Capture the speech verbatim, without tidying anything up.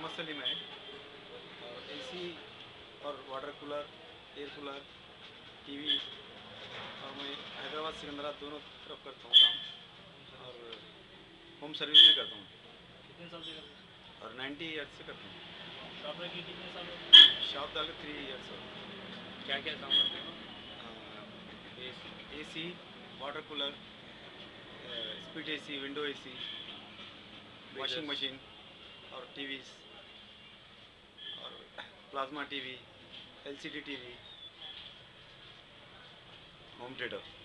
मोहम्मद सलीम है। और एसी और water cooler, air cooler, TV, और मैं हैदराबाद सिकंदराबाद दोनों तरफ करता हूँ काम, और होम सर्विस भी करता हूँ। कितने साल से करते हैं? और नाइन्टी ईयर्स से करता हूँ। शॉप रखी कितने साल हो गए? शॉप डाल थ्री ईयर्स हो। क्या क्या काम करते हो? A C, water cooler, split A C, window A C, washing machine और टीवीज़ और plasma TV, LCD TV, home theatre.